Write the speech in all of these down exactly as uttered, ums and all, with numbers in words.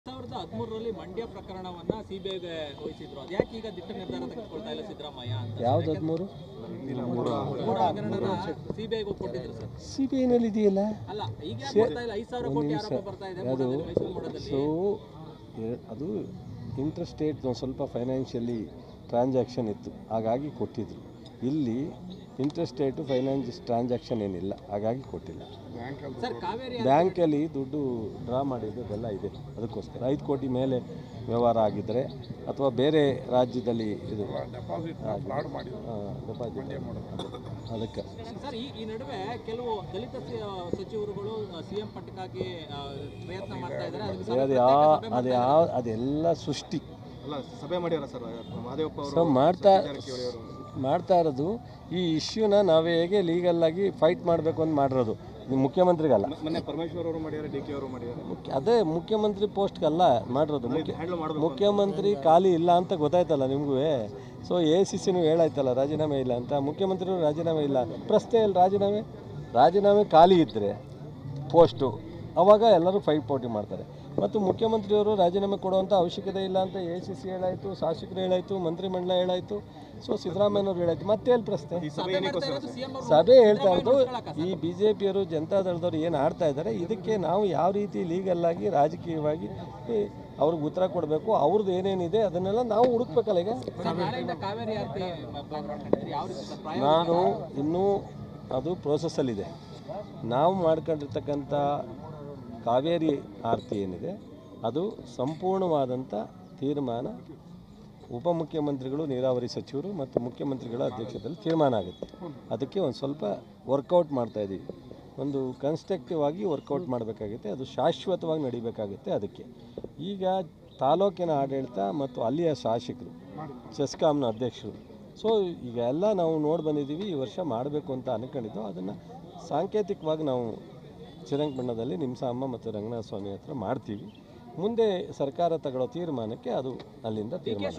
ಸಾವಿರದ ಹದಿಮೂರರಲ್ಲಿ ಮಂಡ್ಯ ಪ್ರಕರಣವನ್ನ ಸಿಬಿಐಗೆ ವಹಿಸಿದ್ರು. ಅದ್ಯಾಕೆ ಈಗ ದಿಟ್ಟ ನಿರ್ಧಾರ ತೆಗೆದುಕೊಳ್ತಾ ಇಲ್ಲ ಸಿದ್ದರಾಮಯ್ಯ ಅಂತ? ಯಾವ್ದು ಹದಿಮೂರು ಮೂಡ ಹಗರಣನ ಸಿಬಿಐಗೆ ಕೊಟ್ಟಿದ್ರು ಸರ್. ಸಿಬಿಐನಲ್ಲಿ ಇದೆಯಲ್ಲ. ಅಲ್ಲ ಈಗ ಯಾಕೆ ಕೊಡ್ತಾ ಇಲ್ಲ? ಐದು ಸಾವಿರ ಕೋಟಿ ಆರೋಪ ಬರ್ತಾ ಇದೆ ಮೈಸೂರು ಮೂಡದಲ್ಲಿ. ಸೊ ಅದು ಇಂಟರ್ ಸ್ಟೇಟ್ ಸ್ವಲ್ಪ ಫೈನಾನ್ಷಿಯಲಿ ಟ್ರಾನ್ಸಾಕ್ಷನ್ ಇತ್ತು, ಹಾಗಾಗಿ ಕೊಟ್ಟಿದ್ರು. ಇಲ್ಲಿ ಇಂಟರ್ ಸ್ಟೇಟು ಫೈನಾನ್ಸ್ ಟ್ರಾನ್ಸಾಕ್ಷನ್ ಏನಿಲ್ಲ, ಹಾಗಾಗಿ ಕೊಟ್ಟಿಲ್ಲ. ಬ್ಯಾಂಕಲ್ಲಿ ದುಡ್ಡು ಡ್ರಾ ಮಾಡಿದ್ದೆಲ್ಲ ಇದೆ, ಅದಕ್ಕೋಸ್ಕರ ಐದು ಕೋಟಿ ಮೇಲೆ ವ್ಯವಹಾರ ಆಗಿದ್ದರೆ ಅಥವಾ ಬೇರೆ ರಾಜ್ಯದಲ್ಲಿ ಇದು ಡೆಪಾಸಿಟ್ ಅದಕ್ಕೆ. ಸರ್ ಈ ನಡುವೆ ಕೆಲವು ದಲಿತ ಸಚಿವರುಗಳು ಸಿಎಂ ಪಟ್ಟಕ್ಕಾಗಿ ಪ್ರಯತ್ನ ಮಾಡ್ತಾ ಇದ್ದಾರೆ. ಅದು ಯಾವ ಅದು ಯಾವ ಅದೆಲ್ಲ ಸೃಷ್ಟಿ ಸಭೆ ಮಾಡ್ಯಾರ ಸರ್ ಮಹದೇವಪ್ಪ ಸೊ ಮಾಡ್ತಾ ಮಾಡ್ತಾ ಇರೋದು. ಈ ಇಶ್ಯೂನ ನಾವು ಹೇಗೆ ಲೀಗಲ್ಲಾಗಿ ಫೈಟ್ ಮಾಡಬೇಕು ಅಂತ ಮಾಡಿರೋದು. ಇದು ಮುಖ್ಯಮಂತ್ರಿಗಲ್ಲ, ಮೊನ್ನೆ ಪರಮೇಶ್ವರ್ ಅವರು ಮಾಡ್ಯಾರ, ಡಿ ಕೆ ಅವರು ಮಾಡ್ಯಾರ. ಮುಖ್ಯ ಅದೇ ಮುಖ್ಯಮಂತ್ರಿ ಪೋಸ್ಟ್ಗಲ್ಲ ಮಾಡಿರೋದು. ಮುಖ್ಯ ಮುಖ್ಯಮಂತ್ರಿ ಖಾಲಿ ಇಲ್ಲ ಅಂತ ಗೊತ್ತಾಯ್ತಲ್ಲ ನಿಮಗೂ. ಸೊ ಎ ಸಿ ಸಿನೂ ಹೇಳಾಯ್ತಲ್ಲ ರಾಜೀನಾಮೆ ಇಲ್ಲ ಅಂತ. ಮುಖ್ಯಮಂತ್ರಿಗಳು ರಾಜೀನಾಮೆ ಇಲ್ಲ, ಪ್ರಶ್ನೆ ಇಲ್ಲ. ರಾಜೀನಾಮೆ ರಾಜೀನಾಮೆ ಖಾಲಿ ಇದ್ದರೆ ಪೋಸ್ಟು ಆವಾಗ ಎಲ್ಲರೂ ಫೈಟ್ ಪೋಟಿ ಮಾಡ್ತಾರೆ. ಮತ್ತು ಮುಖ್ಯಮಂತ್ರಿಯವರು ರಾಜೀನಾಮೆ ಕೊಡುವಂಥ ಅವಶ್ಯಕತೆ ಇಲ್ಲ ಅಂತ ಎ ಸಿ ಸಿ ಹೇಳಾಯಿತು, ಶಾಸಕರು ಹೇಳಾಯಿತು, ಮಂತ್ರಿಮಂಡಲ ಹೇಳಾಯಿತು, ಸೊ ಸಿದ್ದರಾಮಯ್ಯನವ್ರು ಹೇಳಾಯ್ತು. ಮತ್ತೆ ಎಲ್ಲಿ ಪ್ರಶ್ನೆ? ಸಭೆ ಹೇಳ್ತಾ ಇರೋದು ಈ ಬಿ ಜೆ ಪಿಯವರು ಜನತಾದಳದವ್ರು ಏನು ಆಡ್ತಾ ಇದ್ದಾರೆ, ಇದಕ್ಕೆ ನಾವು ಯಾವ ರೀತಿ ಲೀಗಲ್ಲಾಗಿ ರಾಜಕೀಯವಾಗಿ ಅವ್ರಿಗೆ ಉತ್ತರ ಕೊಡಬೇಕು, ಅವ್ರದ್ದು ಏನೇನಿದೆ ಅದನ್ನೆಲ್ಲ ನಾವು ಹುಡುಕ್ಬೇಕಲ್ಲ. ಈಗ ನಾನು ಇನ್ನೂ ಅದು ಪ್ರೋಸೆಸ್ಸಲ್ಲಿದೆ. ನಾವು ಮಾಡ್ಕೊಂಡಿರ್ತಕ್ಕಂಥ ಕಾವೇರಿ ಆರತಿ ಏನಿದೆ ಅದು ಸಂಪೂರ್ಣವಾದಂಥ ತೀರ್ಮಾನ ಉಪಮುಖ್ಯಮಂತ್ರಿಗಳು, ನೀರಾವರಿ ಸಚಿವರು ಮತ್ತು ಮುಖ್ಯಮಂತ್ರಿಗಳ ಅಧ್ಯಕ್ಷತೆಯಲ್ಲಿ ತೀರ್ಮಾನ ಆಗುತ್ತೆ. ಅದಕ್ಕೆ ಒಂದು ಸ್ವಲ್ಪ ವರ್ಕೌಟ್ ಮಾಡ್ತಾಯಿದ್ದೀವಿ. ಒಂದು ಕನ್ಸ್ಟ್ರಕ್ಟಿವ್ ಆಗಿ ವರ್ಕೌಟ್ ಮಾಡಬೇಕಾಗುತ್ತೆ, ಅದು ಶಾಶ್ವತವಾಗಿ ನಡಿಬೇಕಾಗುತ್ತೆ. ಅದಕ್ಕೆ ಈಗ ತಾಲೂಕಿನ ಆಡಳಿತ ಮತ್ತು ಅಲ್ಲಿಯ ಶಾಸಕರು, ಚೆಸ್ಕಾಮ್ನ ಅಧ್ಯಕ್ಷರು, ಸೊ ಈಗ ಎಲ್ಲ ನಾವು ನೋಡಿ ಬಂದಿದ್ದೀವಿ. ಈ ವರ್ಷ ಮಾಡಬೇಕು ಅಂತ ಅನ್ಕೊಂಡಿದ್ದು, ಅದನ್ನು ಸಾಂಕೇತಿಕವಾಗಿ ನಾವು ಶ್ರೀರಂಗಪಟ್ಟಣದಲ್ಲಿ ನಿಮ್ಸಮ್ಮ ಮತ್ತು ರಂಗನಾಥ ಸ್ವಾಮಿ ಹತ್ರ ಮಾಡ್ತೀವಿ. ಮುಂದೆ ಸರ್ಕಾರ ತಗೊಳ್ಳೋ ತೀರ್ಮಾನಕ್ಕೆ ಅದು ಅಲ್ಲಿಂದ ತೀರ್ಮಾನ.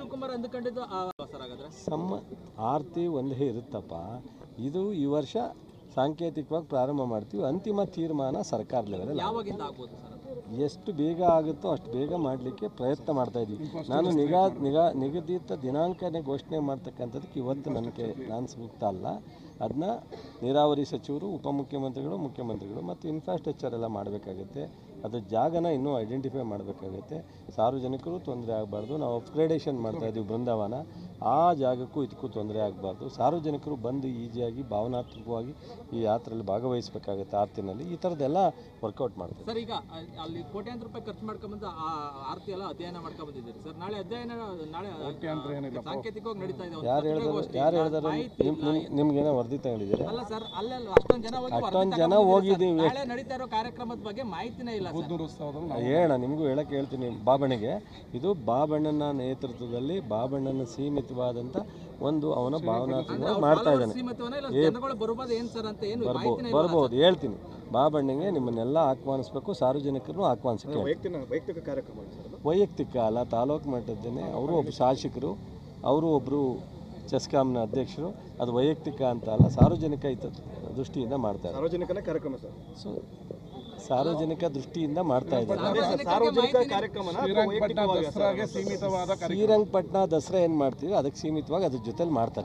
ಸಮ್ಮ ಆರತಿ ಒಂದೇ ಇರುತ್ತಪ್ಪ. ಇದು ಈ ವರ್ಷ ಸಾಂಕೇತಿಕವಾಗಿ ಪ್ರಾರಂಭ ಮಾಡ್ತೀವಿ. ಅಂತಿಮ ತೀರ್ಮಾನ ಸರ್ಕಾರ ಲೆವೆಲಲ್ಲಿ ಎಷ್ಟು ಬೇಗ ಆಗುತ್ತೋ ಅಷ್ಟು ಬೇಗ ಮಾಡಲಿಕ್ಕೆ ಪ್ರಯತ್ನ ಮಾಡ್ತಾಯಿದ್ದೀವಿ. ನಾನು ನಿಗಾ ನಿಗಾ ನಿಗದಿತ ದಿನಾಂಕನೇ ಘೋಷಣೆ ಮಾಡ್ತಕ್ಕಂಥದ್ದಕ್ಕೆ ಇವತ್ತು ನನಗೆ ನಾನು ಸೂಕ್ತ ಅಲ್ಲ. ಅದನ್ನ ನೀರಾವರಿ ಸಚಿವರು, ಉಪಮುಖ್ಯಮಂತ್ರಿಗಳು, ಮುಖ್ಯಮಂತ್ರಿಗಳು ಮತ್ತು ಇನ್ಫ್ರಾಸ್ಟ್ರಕ್ಚರ್ ಎಲ್ಲ ಮಾಡಬೇಕಾಗುತ್ತೆ. ಅದು ಜಾಗನ ಇನ್ನೂ ಐಡೆಂಟಿಫೈ ಮಾಡಬೇಕಾಗುತ್ತೆ. ಸಾರ್ವಜನಿಕರು ತೊಂದರೆ ಆಗಬಾರ್ದು. ನಾವು ಅಪ್ಗ್ರೇಡೇಷನ್ ಮಾಡ್ತಾಯಿದ್ದೀವಿ ಬೃಂದಾವನ, ಆ ಜಾಗಕ್ಕೂ ಇದಕ್ಕೂ ತೊಂದರೆ ಆಗಬಾರ್ದು. ಸಾರ್ವಜನಿಕರು ಬಂದು ಈಸಿಯಾಗಿ ಭಾವನಾತ್ಮಕವಾಗಿ ಈ ಯಾತ್ರೆಯಲ್ಲಿ ಭಾಗವಹಿಸಬೇಕಾಗುತ್ತೆ. ಆರ್ತಿನಲ್ಲಿ ಈ ಥರದ್ದೆಲ್ಲ ವರ್ಕೌಟ್ ಮಾಡ್ತೀವಿ. ಸರ್ ಈಗ ಅಲ್ಲಿ ಕೋಟ್ಯಾಂತರ ರೂಪಾಯಿ ಖರ್ಚು ಮಾಡ್ಕೊಂಬಂದು ಆ ಆರತಿ ಎಲ್ಲ ಅಧ್ಯಯನ ಮಾಡ್ಕೊಂಬಂದಿದ್ದೀರಿ ಸರ್. ನಾಳೆ ಅಧ್ಯಯನ ನಾಳೆ ಸಾಂಕೇತಿಕವಾಗಿ ನಡೀತಾ ಇದೆ. ಯಾರು ಹೇಳಿದ್ರು ಯಾರು ಹೇಳಿದಾರೆ ನಿಮ್ಗೇನೋ ವರದಿ ತಗೊಂಡಿದ್ದೀರಿ? ಅಲ್ಲ ಸರ್, ಅಲ್ಲೆಲ್ಲ ಅಷ್ಟೊಂದು ಜನ ಅಷ್ಟೊಂದು ಜನ ಹೋಗಿದ್ದೀವಿ. ನಾಳೆ ನಡೀತಾ ಇರೋ ಕಾರ್ಯಕ್ರಮದ ಬಗ್ಗೆ ಮಾಹಿತಿನೇ ಇಲ್ಲ. ಹೇಳ ನಿಮಗೂ ಹೇಳಕ್ಕೆ ಹೇಳ್ತೀನಿ. ಬಾಬಣ್ಣಗೆ ಇದು ಬಾಬಣ್ಣನ ನೇತೃತ್ವದಲ್ಲಿ ಬಾಬಣ್ಣನ ಸೀಮಿತವಾದಂಥ ಒಂದು ಅವನ ಭಾವನಾತ್ಮಕ ಮಾಡ್ತಾ ಇದ್ದಾನೆ. ಬರ್ಬೋದು ಬರ್ಬೋದು ಹೇಳ್ತೀನಿ. ಬಾಬಣ್ಣಗೆ ನಿಮ್ಮನ್ನೆಲ್ಲ ಆಹ್ವಾನಿಸ್ಬೇಕು, ಸಾರ್ವಜನಿಕರನ್ನು ಆಹ್ವಾನಿಸಕ್ಕೆ. ವೈಯಕ್ತಿಕ ಅಲ್ಲ, ತಾಲೂಕು ಮಟ್ಟದ್ದೇನೆ. ಅವರು ಒಬ್ಬ ಶಾಸಕರು, ಅವರು ಒಬ್ಬರು ಚೆಸ್ಕಾಮ್ನ ಅಧ್ಯಕ್ಷರು. ಅದು ವೈಯಕ್ತಿಕ ಅಂತ ಅಲ್ಲ, ಸಾರ್ವಜನಿಕ ಹಿತ ದೃಷ್ಟಿಯಿಂದ ಮಾಡ್ತಾ ಇದ್ದಾರೆ. ಸೊ ಸಾರ್ವಜನಿಕ ದೃಷ್ಟಿಯಿಂದ ಮಾಡ್ತಾ ಇದ್ದಾರೆ. ಶ್ರೀರಂಗಪಟ್ಟಣ ದಸರಾ ಏನು ಮಾಡ್ತೀವಿ ಅದಕ್ಕೆ ಸೀಮಿತವಾಗಿ ಅದ್ರ ಜೊತೆಲಿ ಮಾಡ್ತಾರೆ.